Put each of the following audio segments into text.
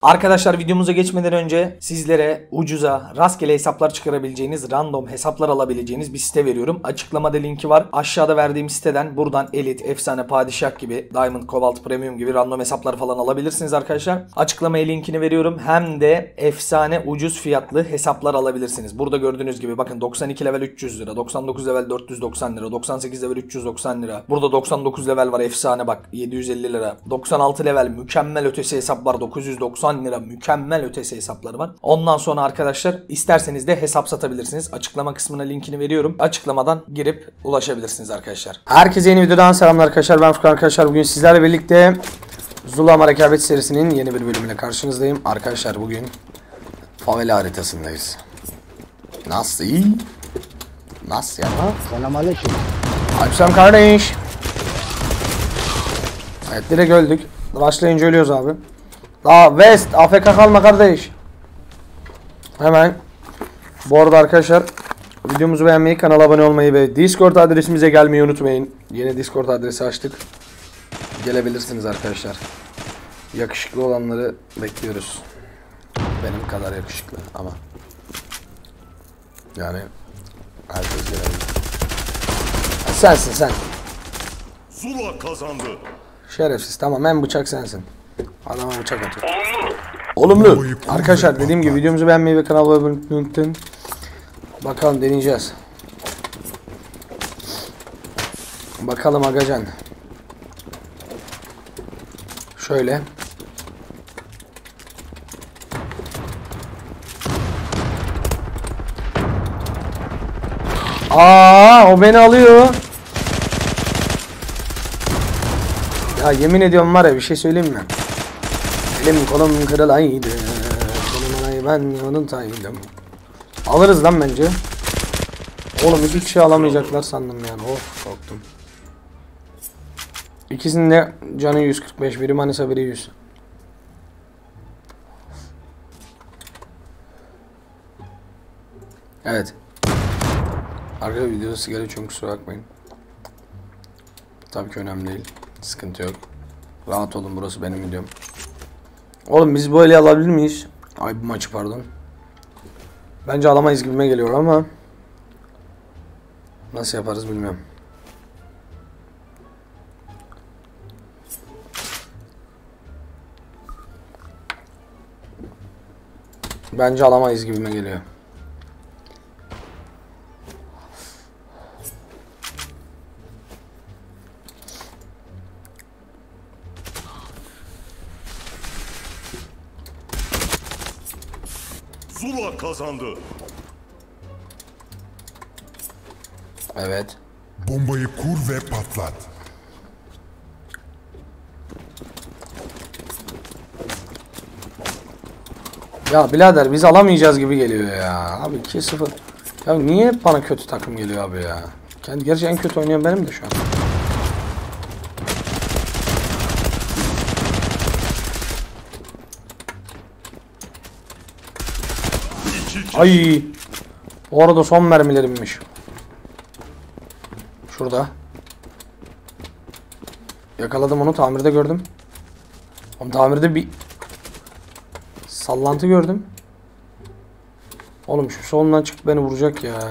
Arkadaşlar videomuza geçmeden önce sizlere ucuza rastgele hesaplar çıkarabileceğiniz, random hesaplar alabileceğiniz bir site veriyorum. Açıklamada linki var. Aşağıda verdiğim siteden buradan Elite, Efsane, Padişah gibi, Diamond, Cobalt, Premium gibi random hesaplar falan alabilirsiniz arkadaşlar. Açıklamaya linkini veriyorum. Hem de efsane ucuz fiyatlı hesaplar alabilirsiniz. Burada gördüğünüz gibi bakın 92 level 300 lira, 99 level 490 lira, 98 level 390 lira. Burada 99 level var efsane bak 750 lira. 96 level mükemmel ötesi hesap var 990 lira, mükemmel ötesi hesapları var. Ondan sonra arkadaşlar isterseniz de hesap satabilirsiniz. Açıklama kısmına linkini veriyorum. Açıklamadan girip ulaşabilirsiniz arkadaşlar. Herkese yeni videodan selamlar arkadaşlar. Ben Furkan arkadaşlar. Bugün sizlerle birlikte Zulama Rekabet serisinin yeni bir bölümüyle karşınızdayım. Arkadaşlar bugün favela haritasındayız. Nasıl? Nasıl ya? Selamünaleyküm. Aleyküm kardeş. Evet direkt öldük. Rushlayınca ölüyoruz abi. Daha West AFK kalma kardeş. Hemen. Bu arada arkadaşlar videomuzu beğenmeyi, kanala abone olmayı ve Discord adresimize gelmeyi unutmayın. Yeni Discord adresi açtık. Gelebilirsiniz arkadaşlar. Yakışıklı olanları bekliyoruz. Benim kadar yakışıklı ama. Yani herkes gelebilir. Sensin sen. Zula kazandı. Şerefsiz tamam, en bıçak sensin. Adama bıçak atıyor. Olumlu. Arkadaşlar dediğim gibi videomuzu beğenmeyi ve kanala abone olmayı unutmayın. Bakalım deneyeceğiz. Bakalım agacan. Şöyle. O beni alıyor. Ya yemin ediyorum var ya, bir şey söyleyeyim mi? Elim kolum kırılaydı. Ben yanındaydım. Alırız lan bence. Oğlum hiçbir şey alamayacaklar sandım yani. Of korktum. İkisinin de canı 145. Biri Manisa, biri 100. Evet. Arkadaşlar videoda sigara içiyorum, kusura bakmayın. Tabii ki önemli değil. Sıkıntı yok. Rahat olun, burası benim videom. Oğlum biz böyle alabilir miyiz? Ay bu maçı pardon. Bence alamayız gibime geliyor ama nasıl yaparız bilmiyorum. Bence alamayız gibime geliyor. Zula kazandı. Evet. Bombayı kur ve patlat. Ya birader biz alamayacağız gibi geliyor ya. Abi 2-0. Ya niye hep bana kötü takım geliyor abi ya? Gerçi en kötü oynayan benim de şu an. Ay. O arada son mermilerimmiş. Şurada. Yakaladım onu, tamirde gördüm. Oğlum tamirde bir sallantı gördüm. Oğlum şu solundan çıkıp beni vuracak ya.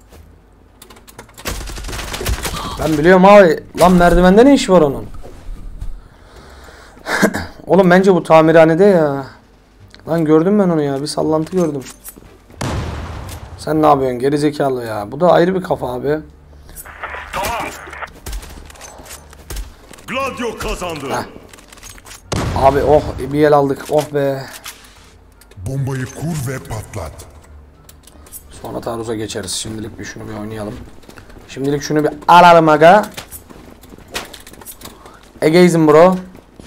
Ben biliyorum abi. Lan merdivende ne işi var onun? Oğlum bence bu tamirhanede ya. Lan gördüm ben onu ya. Bir sallantı gördüm. Sen ne yapıyorsun geri zekalı ya? Bu da ayrı bir kafa abi. Tamam. Gladio kazandı. Heh. Abi oh bir el aldık. Oh be. Bombayı kur ve patlat. Sonra taarruza geçeriz. Şimdilik bir şunu bir oynayalım. Şimdilik şunu bir alalım aga. Egeizm bro.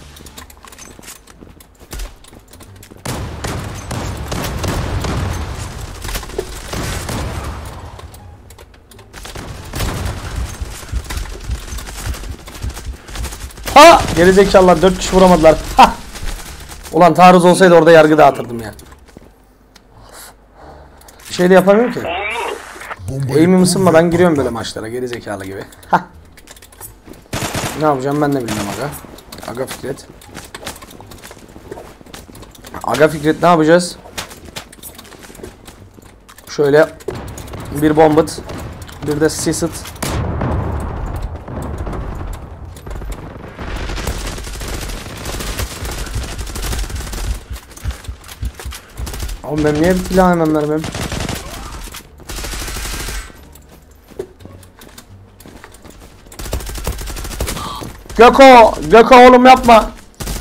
Ha! Gerizekalılar 4 kişi vuramadılar. Ha! Ulan taarruz olsaydı orada yargı dağıtırdım ya. Bir şey de yapamıyorum ki. Eğimim ısınmadan giriyorum böyle maçlara gerizekalı gibi. Ha! Ne yapacağım ben de bilmiyorum aga. Aga Fikret. Aga Fikret ne yapacağız? Şöyle bir bombet, bir de sisit. Oğlum ben niye bir silah hemen vermem? Göko oğlum yapma.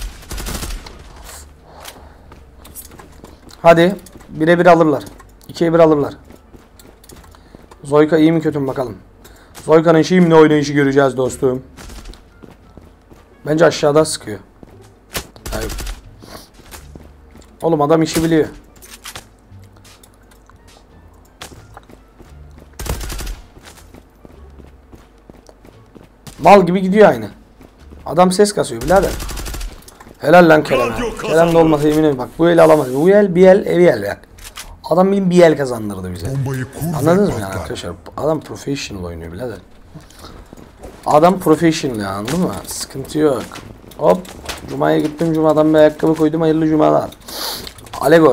Hadi 1'e 1 alırlar. 2'ye 1 alırlar. Zoyka iyi mi kötü mü bakalım. Zoyka'nın şimdi oynayışı göreceğiz dostum. Bence aşağıda sıkıyor. Hayır. Oğlum adam işi biliyor. Mal gibi gidiyor aynı. Adam ses kasıyor birader. Helal lan Kerem. Kerem de olmasa yemin ederim bak bu eli alamaz. Bu el bir el bak. Adam benim bir el kazandırdı bize. Anladınız mı yani arkadaşlar? Adam professional oynuyor birader. Adam professional ya, anladın mı? Sıkıntı yok. Hop. Cuma'ya gittim, Cuma'dan bir ayakkabı koydum, hayırlı cumalar. Alegor.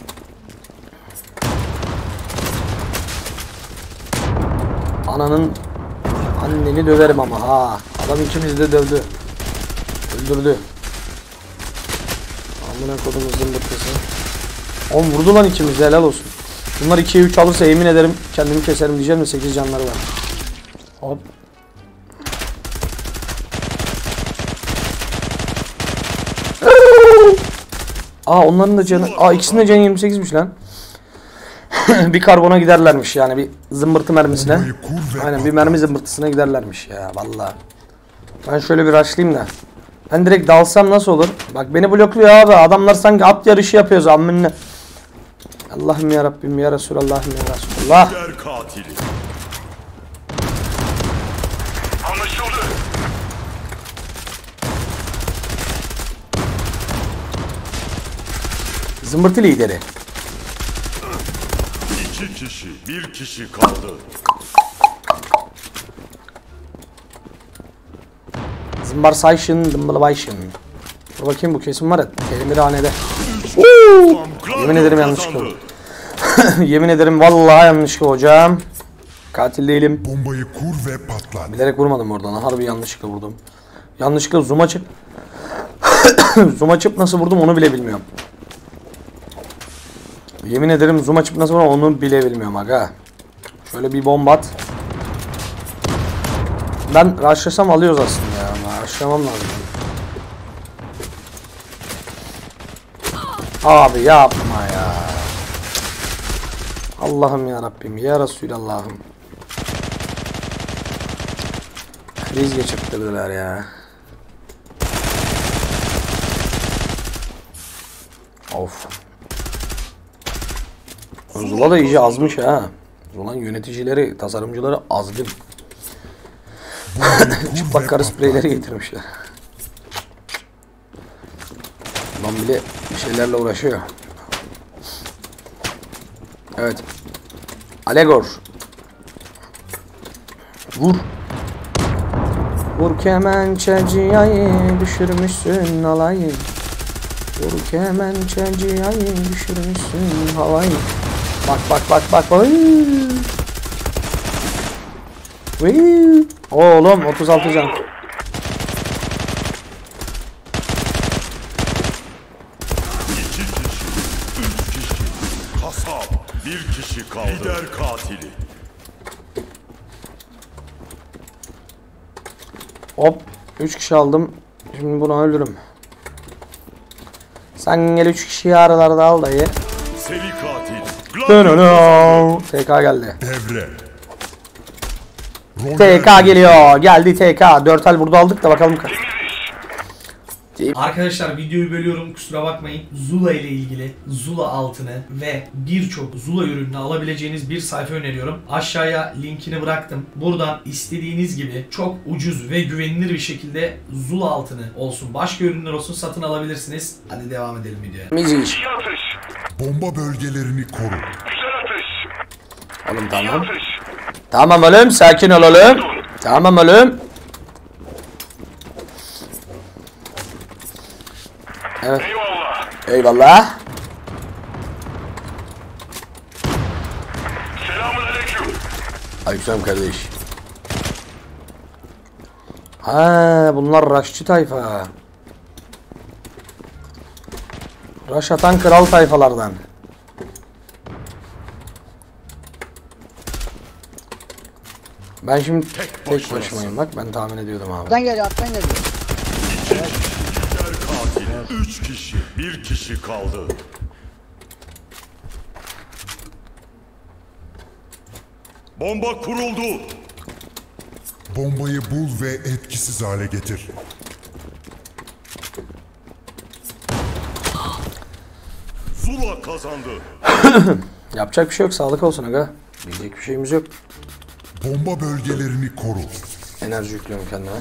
Ananın anneni döverim ama ha. Adam ikimizi de dövdü. Öldürdü. Amına kodumuz zımbırtısı. Oğlum vurdu lan ikimizi, helal olsun. Bunlar 2'ye 3 alırsa yemin ederim kendimi keserim diyeceğim de 8 canları var. Hop. Aa onların da canı. Aa ikisinin de canı 28'miş lan. Bir karbona giderlermiş yani, bir zımbırtı mermisine. Aynen bir mermi zımbırtısına giderlermiş ya vallahi. Ben şöyle bir rushlayayım da. Ben direkt dalsam nasıl olur? Bak beni blokluyor abi. Adamlar sanki at yarışı yapıyoruz amminle. Allah'ım ya Rabbim ya Resulallah'ım ya Resulallah. Zımbırtı lideri. 2 kişi, 1 kişi kaldı. Zımbarsaysın, dımbılabaysın. Dur bakayım bu kesim var ya. Temirhanede. Yemin ederim yanlışlıkla oldu. Yemin ederim vallahi yanlışlıkla hocam. Katil değilim. Bombayı kur ve patlat. Bilerek vurmadım oradan. Harbi yanlışlıkla vurdum. Yanlışlıkla zoom açıp zoom açıp nasıl vurdum onu bile bilmiyorum. Yemin ederim zoom açıp nasıl vurdum onu bile bilmiyorum aga. Şöyle bir bomba at. Ben rushlasam alıyoruz aslında ya. Rushlamam lazım. Abi yapma ya. Allah'ım ya Rabbim ya Resulallah'ım. Kriz geçirttirdiler ya. Of. Zula da iyice azmış ha. Zula'nın yöneticileri, tasarımcıları azgın. Çıplak karı spreyleri getirmişler. Adam bile bir şeylerle uğraşıyor. Evet. Alegor. Vur. Vur kemençeciyi düşürmüşsün alayı. Vur kemençeciyi düşürmüşsün havayı. Bak bak bak bak. Oğlum 36 can. 2 kişi, 3 kişi. Kasap, 1 kişi kaldı. Lider katili. Hop 3 kişi aldım. Şimdi bunu öldürürüm. Sen gel 3 kişiyi aralarda al dayı. Seri katil. TK geldi. Devre. TK geliyor. Geldi TK. 4 el burada aldık da bakalım. Arkadaşlar videoyu bölüyorum, kusura bakmayın. Zula ile ilgili Zula altını ve birçok Zula ürününü alabileceğiniz bir sayfa öneriyorum. Aşağıya linkini bıraktım. Buradan istediğiniz gibi çok ucuz ve güvenilir bir şekilde Zula altını olsun, başka ürünler olsun satın alabilirsiniz. Hadi devam edelim videoya. Miziş. Bomba bölgelerini koru. Oğlum tamam. Tamam oğlum, sakin ol oğlum. Tamam oğlum. Evet. Eyvallah. Aleykümselam kardeş. Ha, bunlar Raşçı tayfa. Raş atan kral tayfalardan. Ben şimdi tek başımayım bak, ben tahmin ediyordum abi. Alttan geliyor, alttan geliyor. Lider katili. 3 kişi. 1 kişi kaldı. Bomba kuruldu. Bombayı bul ve etkisiz hale getir. Zula kazandı. Yapacak bir şey yok, sağlık olsun aga. Diyecek bir şeyimiz yok. Bomba bölgelerini koru. Enerji yüklüyorum kendime.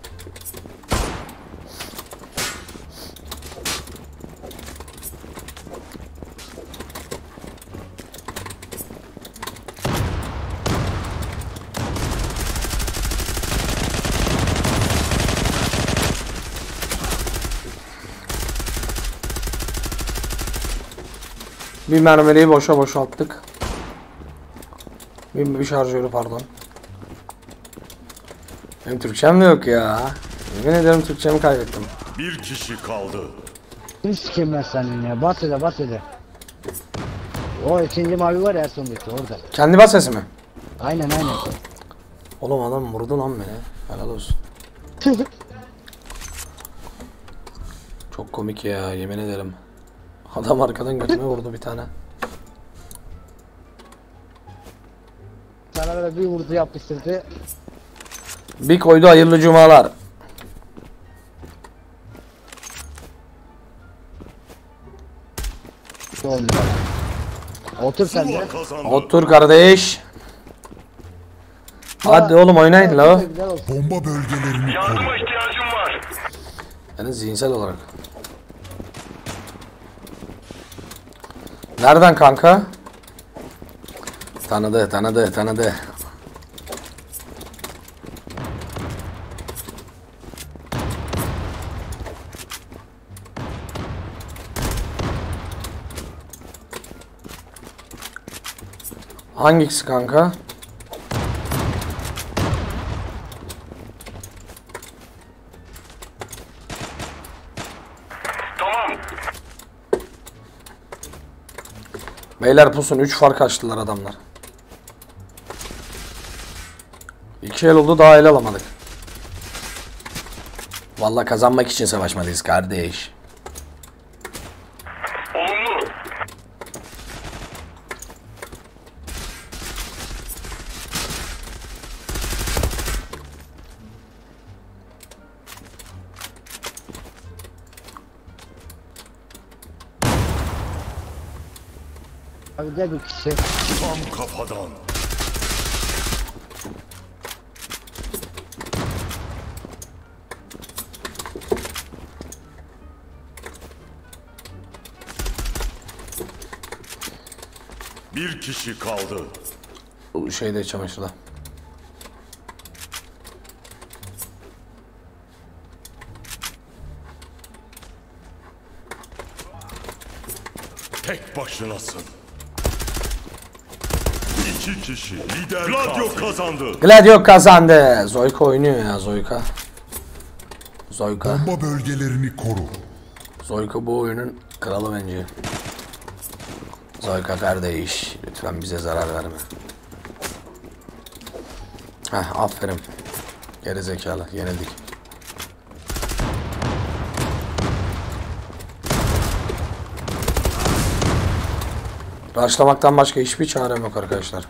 Bir mermiyi boşa boşalttık. Bir şarjörü pardon. Benim Türkçem de yok ya. Yemin ederim Türkçemi kaybettim. 1 kişi kaldı. Kim sikeyim ben senin ya? Bas öyle, bas öyle. O ikinci mavi var ya, en sondaki orada. Kendi bas sesi mi? Aynen aynen. Oğlum adam vurdu lan beni. Helal olsun. Çok komik ya, yemin ederim. Adam arkadan götüme vurdu bir tane. Sana böyle bir vurdu yapıştırdı. Bir koydu, hayırlı cumalar. Oldu. Otur sen de. Zula kazandı. Otur kardeş. Hadi oğlum oynayın la. Güzel olsun. Bomba bölgelerini koru. ihtiyacım var. Yani zihinsel olarak. Nereden kanka? Tanıdı. Hangisi kanka? Beyler pusun, 3 fark açtılar adamlar. 2 el oldu, daha el alamadık. Vallahi kazanmak için savaşmalıyız kardeş. Olumlu. Abi gel bir kişi. Tam kafadan. Bir kişi kaldı. Bu şeyde, çamaşırda. Tek başınasın. 2 kişi. Lider Gladio kazandı. Gladio kazandı. Zoyka oynuyor ya, Zoyka. Bomba bölgelerini koru. Zoyka bu oyunun kralı bence. Zoyka kardeş, lütfen bize zarar verme. Heh, aferin. Geri zekalı, yenildik. Rushlamaktan başka hiçbir çarem yok arkadaşlar.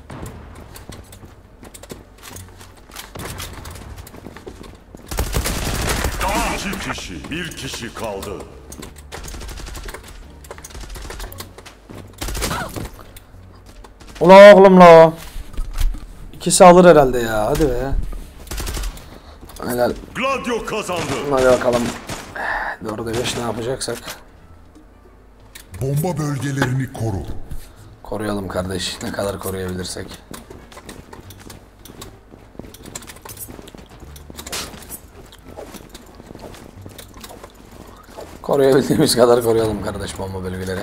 Tamam. 2 kişi. 1 kişi kaldı. Ula oğlum la. İkisi alır herhalde ya, hadi be. Helal. Gladio kazandı. Hadi bakalım. 4'e 5 ne yapacaksak. Bomba bölgelerini koru. Koruyalım kardeş, ne kadar koruyabilirsek. Koruyabildiğimiz kadar koruyalım kardeş bomba bölgeleri.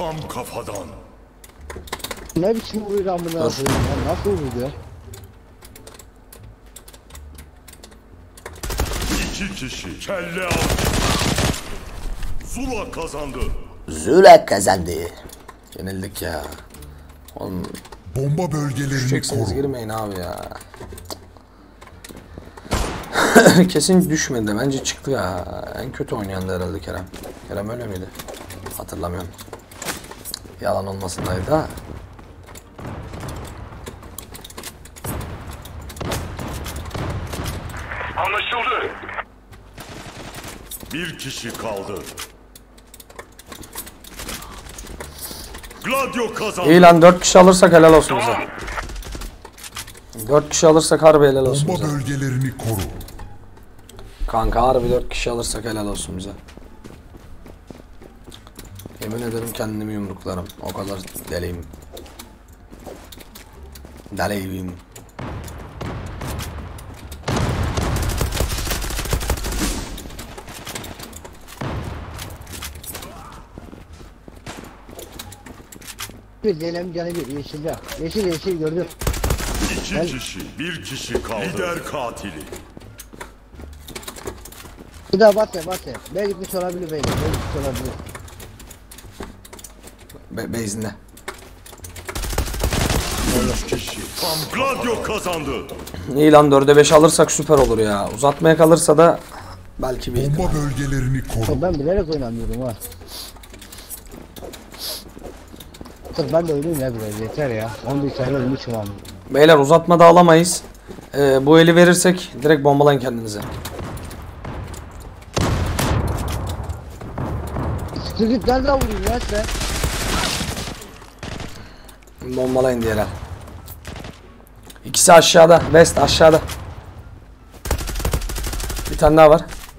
Tam kafadan. Ne biçim vuruyor lan bunu? Nasıl vuruyor? İki kişi kelle aldı. Zula kazandı. Zula kazandı. Yenildik ya. Oğlum Bomba bölgelerini düşecekseniz koru. girmeyin abi ya. Kesin düşmedi. Bence çıktı ya. En kötü oynayandı herhalde Kerem. Kerem öyle miydi? Hatırlamıyorum. Yalan olmasındaydı ha. Anlaşıldı. Bir kişi kaldı. Gladio kazandı. İyi lan 4 kişi alırsak helal olsun bize. 4 kişi alırsak harbi helal olsun Bomba bize. bölgelerini koru. Kanka harbi 4 kişi alırsak helal olsun bize. Yemin ederim kendimi yumruklarım. O kadar deliyim. Deliyim. Bir Zeynep'in canı bir yeşilde. Yeşil gördüm. İki kişi, bir kişi kaldı. Lider katili. Bir daha bas ya. Ben gitmiş olabilir beyler. Ben gitmiş olabilir. Beyzinde. Üç kişi. Gladio kazandı. İyi lan 4'e 5 alırsak süper olur ya. Uzatmaya kalırsa da belki bir Bomba bölgelerini koru. Ben bilerek oynamıyorum ha. Kız ben de oynayayım ya biraz yeter ya. 11 tane ölmüşüm abi. Beyler uzatmada alamayız. Bu eli verirsek direkt bombalayın kendinize. Sıkı git nereden vurayım ya sen? Bombalayın diğer el. İkisi aşağıda. West aşağıda. Bir tane daha var.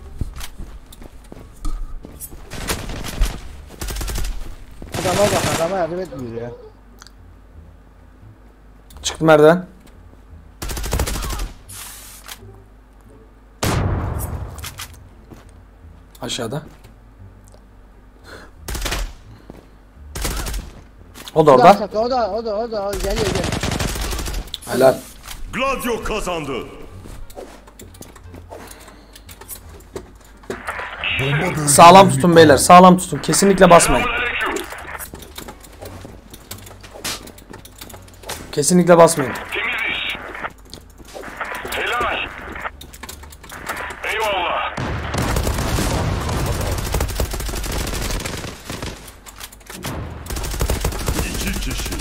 Adama yardım etmiyor ya. Çıktı merdiven. Aşağıda. O da orada. O da geliyor. Helal. Gladio kazandı. Bomba bölgelerini Sağlam tutun beyler. Sağlam tutun. Kesinlikle basmayın. Kesinlikle basmayın. Temiz iş. Helal. Eyvallah. İki kişi.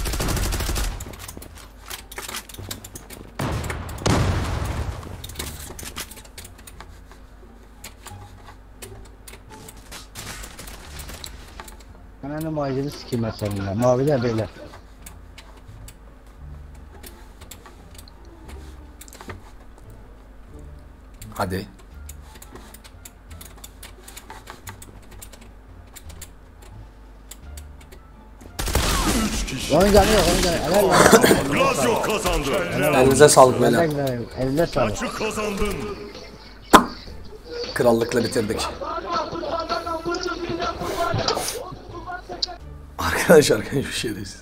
Ananı macunu sikeyim ben seninle. Maviler beyler. Hadi. Üç kişi. Onun canı yok. Helal lan. Gladio kazandı. Elinize sağlık beyler. Eline sağlık. Maçı kazandın. Krallıkla bitirdik. Arkadaş bir şeydeyiz.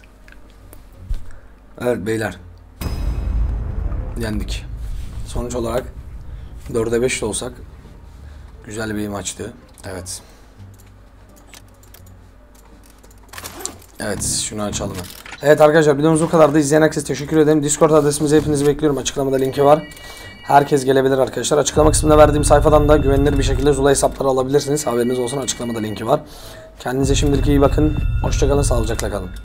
Evet beyler. Yendik. Sonuç olarak 4'e 5 de olsak güzel bir maçtı. Evet. Evet şunu açalım. Evet arkadaşlar videomuz bu kadardı. İzleyen herkese teşekkür ederim. Discord adresimize hepinizi bekliyorum. Açıklamada linki var. Herkes gelebilir arkadaşlar. Açıklama kısmında verdiğim sayfadan da güvenilir bir şekilde Zula hesapları alabilirsiniz. Haberiniz olsun, açıklamada linki var. Kendinize şimdilik iyi bakın. Hoşça kalın, sağlıcakla kalın.